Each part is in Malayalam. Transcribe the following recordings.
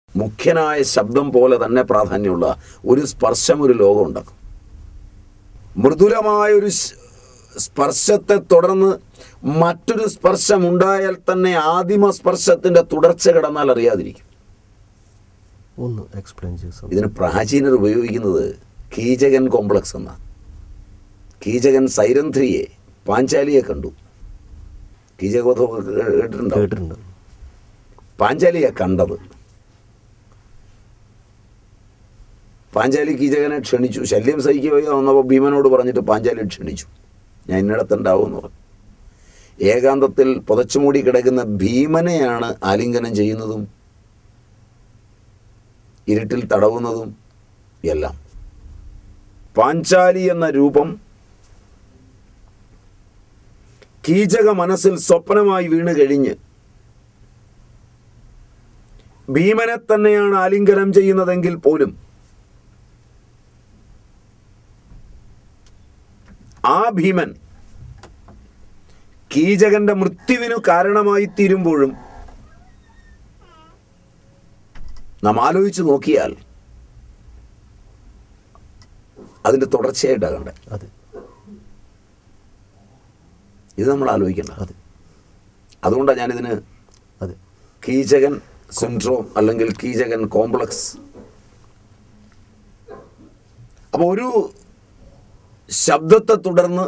മുഖ്യനായ ശബ്ദം പോലെ തന്നെ പ്രാധാന്യമുള്ള ഒരു സ്പർശം ഒരു ലോകം ഉണ്ടാക്കും. മൃദുലമായൊരു സ്പർശത്തെ തുടർന്ന് മറ്റൊരു സ്പർശം ഉണ്ടായാൽ തന്നെ ആദിമ സ്പർശത്തിൻ്റെ തുടർച്ച കിടന്നാൽ അറിയാതിരിക്കും. ഒന്ന് എക്സ്പ്ലെയിൻ ചെയ്യും. ഇതിന് പ്രാചീനർ ഉപയോഗിക്കുന്നത് കീചകൻ കോംപ്ലക്സ് എന്നാണ്. കീചകൻ സൈരന്ധ്രിയെ പാഞ്ചാലിയെ കണ്ടു. കീചകോധമൊക്കെ കേട്ടിട്ടുണ്ട്. പാഞ്ചാലിയെ കണ്ടത്. പാഞ്ചാലി കീചകനെ ക്ഷണിച്ചു. ശല്യം സഹിക്കുക വന്നപ്പോൾ ഭീമനോട് പറഞ്ഞിട്ട് പാഞ്ചാലി ക്ഷണിച്ചു, ഞാൻ ഇന്നിടത്തുണ്ടാവുമെന്ന് പറഞ്ഞു. ഏകാന്തത്തിൽ പുതച്ചുമൂടി കിടക്കുന്ന ഭീമനെയാണ് ആലിംഗനം ചെയ്യുന്നതും ഇരുട്ടിൽ തടവുന്നതും എല്ലാം. പാഞ്ചാലി എന്ന രൂപം കീചക മനസ്സിൽ സ്വപ്നമായി വീണ് കഴിഞ്ഞ് ഭീമനെ തന്നെയാണ് ആലിംഗനം ചെയ്യുന്നതെങ്കിൽ പോലും ആ ഭീമൻ കീചകന്റെ മൃത്യുവിനു കാരണമായി തീരുമ്പോഴും നാം ആലോചിച്ച് നോക്കിയാൽ അതിൻ്റെ തുടർച്ചയായിട്ടാണ് കണ്ടത്. ഇത് നമ്മൾ ആലോചിക്കണം. അതുകൊണ്ടാണ് ഞാനിതിന് കീചകൻ സിൻഡ്രോം അല്ലെങ്കിൽ കീചകൻ കോംപ്ലക്സ്. അപ്പോൾ ഒരു ശബ്ദത്തെ തുടർന്ന്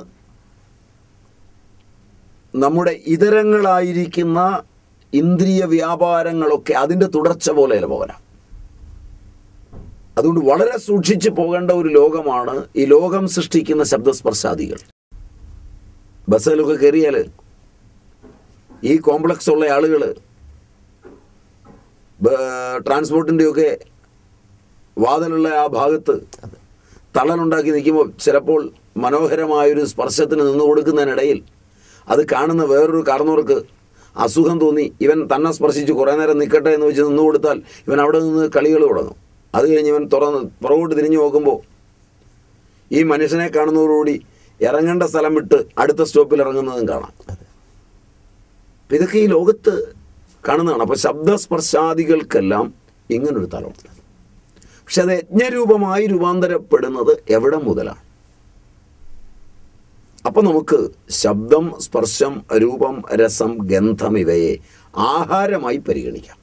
നമ്മുടെ ഇതരങ്ങളായിരിക്കുന്ന ഇന്ദ്രിയ വ്യാപാരങ്ങളൊക്കെ അതിൻ്റെ തുടർച്ച പോലെയല്ല പോകണം. അതുകൊണ്ട് വളരെ സൂക്ഷിച്ച് പോകേണ്ട ഒരു ലോകമാണ് ഈ ലോകം സൃഷ്ടിക്കുന്ന ശബ്ദസ്പർശാദികൾ. ബസ്സിലൊക്കെ കയറിയാൽ ഈ കോംപ്ലക്സ് ഉള്ള ആളുകൾ ട്രാൻസ്പോർട്ടിൻ്റെയൊക്കെ വാതിലുള്ള ആ ഭാഗത്ത് തള്ളലുണ്ടാക്കി നിൽക്കുമ്പോൾ ചിലപ്പോൾ മനോഹരമായൊരു സ്പർശത്തിന് നിന്നു കൊടുക്കുന്നതിനിടയിൽ അത് കാണുന്ന വേറൊരു കാരണവർക്ക് അസുഖം തോന്നി ഇവൻ തന്നെ സ്പർശിച്ച് കുറേ നേരം നിൽക്കട്ടെ എന്ന് വെച്ച് നിന്നു കൊടുത്താൽ ഇവൻ അവിടെ നിന്ന് കളികൾ തുടങ്ങും. അത് കഴിഞ്ഞ് ഇവൻ പുറകോട്ട് തിരിഞ്ഞു നോക്കുമ്പോൾ ഈ മനുഷ്യനെ കാണുന്നതോടുകൂടി ഇറങ്ങേണ്ട സ്ഥലം വിട്ട് അടുത്ത സ്റ്റോപ്പിൽ ഇറങ്ങുന്നതും കാണാം. അപ്പം ഇതൊക്കെ ഈ ലോകത്ത് കാണുന്നതാണ്. അപ്പോൾ ശബ്ദസ്പർശാദികൾക്കെല്ലാം ഇങ്ങനൊരു തലമുണ്ട്. പക്ഷെ അത് യജ്ഞരൂപമായി രൂപാന്തരപ്പെടുന്നത് എവിടെ മുതലാണ്? അപ്പം നമുക്ക് ശബ്ദം, സ്പർശം, രൂപം, രസം, ഗന്ധം ഇവയെ ആഹാരമായി പരിഗണിക്കാം.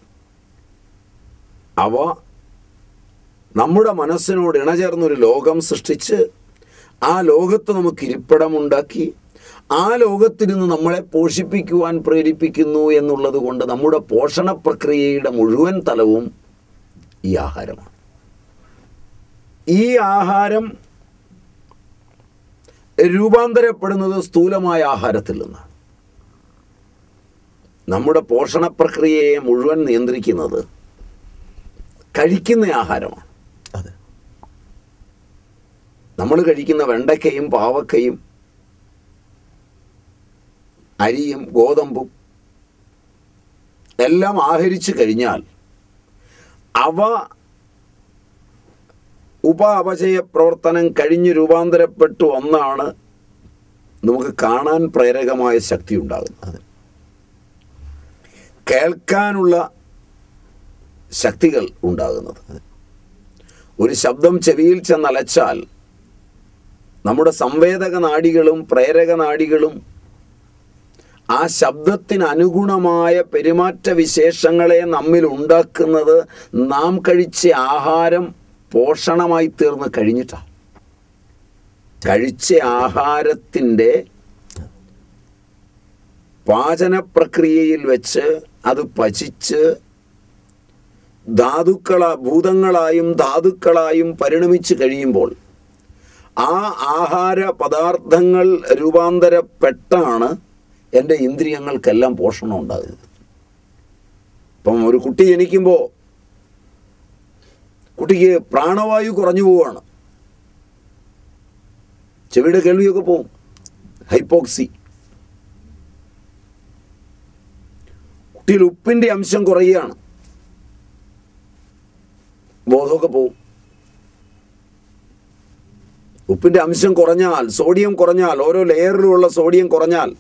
അവ നമ്മുടെ മനസ്സിനോട് ഇണചേർന്നൊരു ലോകം സൃഷ്ടിച്ച് ആ ലോകത്ത് നമുക്ക് ഇരിപ്പിടമുണ്ടാക്കി ആ ലോകത്തിൽ നിന്ന് നമ്മളെ പോഷിപ്പിക്കുവാൻ പ്രേരിപ്പിക്കുന്നു എന്നുള്ളത് കൊണ്ട് നമ്മുടെ പോഷണ പ്രക്രിയയുടെ മുഴുവൻ തലവും ഈ ആഹാരമാണ്. ഈ ആഹാരം രൂപാന്തരപ്പെടുന്നത് സ്ഥൂലമായ ആഹാരത്തിൽ നിന്നാണ്. നമ്മുടെ പോഷണ പ്രക്രിയയെ മുഴുവൻ നിയന്ത്രിക്കുന്നത് കഴിക്കുന്ന ആഹാരമാണ്. നമ്മൾ കഴിക്കുന്ന വെണ്ടയ്ക്കയും പാവക്കയും അരിയും ഗോതമ്പും എല്ലാം ആഹരിച്ചു കഴിഞ്ഞാൽ അവ അപചയ പ്രവർത്തനം കഴിഞ്ഞ് രൂപാന്തരപ്പെട്ടു ഒന്നാണ് നമുക്ക് കാണാൻ പ്രേരകമായ ശക്തി ഉണ്ടാകുന്നത്. കേൾക്കാനുള്ള ശക്തികൾ ഉണ്ടാകുന്നത്. ഒരു ശബ്ദം ചെവിയിൽ ചെന്നലച്ചാൽ നമ്മുടെ സംവേദക നാഡികളും പ്രേരക നാഡികളും ആ ശബ്ദത്തിന് അനുഗുണമായ പെരുമാറ്റ വിശേഷങ്ങളെ നമ്മിൽ ഉണ്ടാക്കുന്നത് നാം കഴിച്ച ആഹാരം പോഷണമായി തീർന്ന് കഴിഞ്ഞിട്ടാണ്. കഴിച്ച ആഹാരത്തിൻ്റെ പാചന പ്രക്രിയയിൽ വെച്ച് അത് പചിച്ച് ഭൂതങ്ങളായും ധാതുക്കളായും പരിണമിച്ച് കഴിയുമ്പോൾ ആ ആഹാര പദാർത്ഥങ്ങൾ രൂപാന്തരപ്പെട്ടാണ് എൻ്റെ ഇന്ദ്രിയങ്ങൾക്കെല്ലാം പോഷണം ഉണ്ടാകുന്നത്. ഇപ്പം ഒരു കുട്ടി ജനിക്കുമ്പോൾ കുട്ടിക്ക് പ്രാണവായു കുറഞ്ഞു പോവുകയാണ്. ചെവിയുടെ കേൾവിയൊക്കെ പോവും. ഹൈപ്പോക്സി. കുട്ടിയിൽ ഉപ്പിൻ്റെ അംശം കുറയുകയാണ്. ബോധമൊക്കെ പോവും. ഉപ്പിൻ്റെ അംശം കുറഞ്ഞാൽ, സോഡിയം കുറഞ്ഞാൽ, ഓരോ ലെയറിലുമുള്ള സോഡിയം കുറഞ്ഞാൽ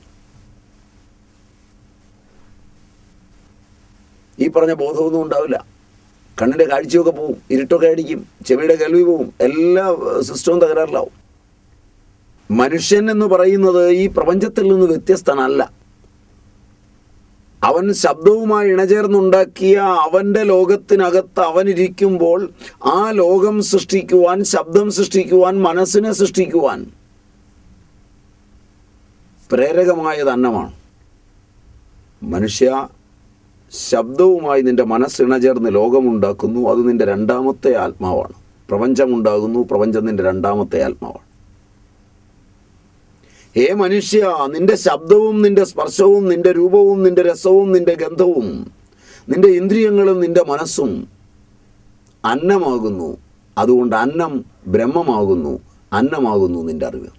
ഈ പറഞ്ഞ ബോധമൊന്നും ഉണ്ടാവില്ല. കണ്ണിൻ്റെ കാഴ്ചയൊക്കെ പോവും, ഇരുട്ടൊക്കെ അടിക്കും, ചെവിയുടെ കേൾവി പോവും, എല്ലാ സിസ്റ്റവും തകരാറിലാവും. മനുഷ്യൻ എന്ന് പറയുന്നത് ഈ പ്രപഞ്ചത്തിൽ നിന്ന് വ്യത്യസ്തനല്ല. അവൻ ശബ്ദവുമായി ഇണചേർന്നുണ്ടാക്കിയ അവൻ്റെ ലോകത്തിനകത്ത് അവനിരിക്കുമ്പോൾ ആ ലോകം സൃഷ്ടിക്കുവാൻ, ശബ്ദം സൃഷ്ടിക്കുവാൻ, മനസ്സിനെ സൃഷ്ടിക്കുവാൻ പ്രേരകമായത് അന്നമാണ്. മനുഷ്യ, ശബ്ദവുമായി നിൻ്റെ മനസ്സിണചേർന്ന് ലോകമുണ്ടാക്കുന്നു. അത് നിൻ്റെ രണ്ടാമത്തെ ആത്മാവാണ്. പ്രപഞ്ചമുണ്ടാകുന്നു, പ്രപഞ്ചം നിൻ്റെ രണ്ടാമത്തെ ആത്മാവാണ്. ഹേ മനുഷ്യ, നിന്റെ ശബ്ദവും നിന്റെ സ്പർശവും നിന്റെ രൂപവും നിന്റെ രസവും നിന്റെ ഗന്ധവും നിന്റെ ഇന്ദ്രിയങ്ങളും നിന്റെ മനസ്സും അന്നമാകുന്നു. അതുകൊണ്ട് അന്നം ബ്രഹ്മമാകുന്നു, അന്നമാകുന്നു നിന്റെ അറിവ്.